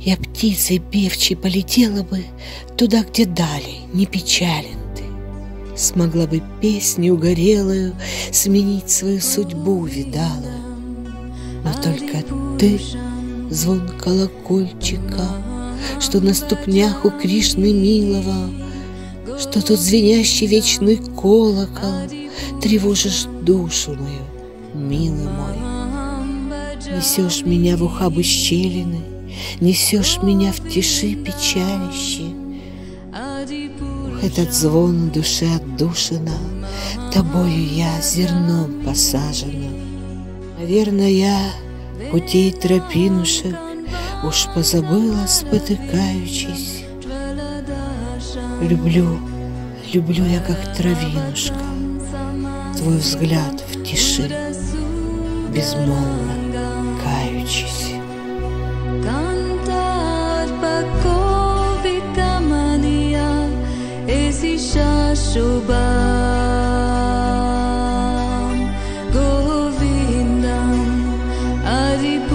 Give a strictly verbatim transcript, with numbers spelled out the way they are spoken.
Я птицей певчей полетела бы туда, где дали, не печален ты. Смогла бы песню угорелую сменить свою судьбу видалую. Но только ты, звон колокольчика, что на ступнях у Кришны милого, что тот звенящий вечный колокол, тревожишь душу мою, милый мой. Несешь меня в ухабы щелины, несешь меня в тиши печалище. Этот звон в душе отдушина, тобою я зерном посажена. Наверно, я путей тропинушек уж позабыла, спотыкаючись. Люблю, люблю я, как травинушка, твой взгляд в тиши, безмолвно каючись. Shubham Govindam Adipurusha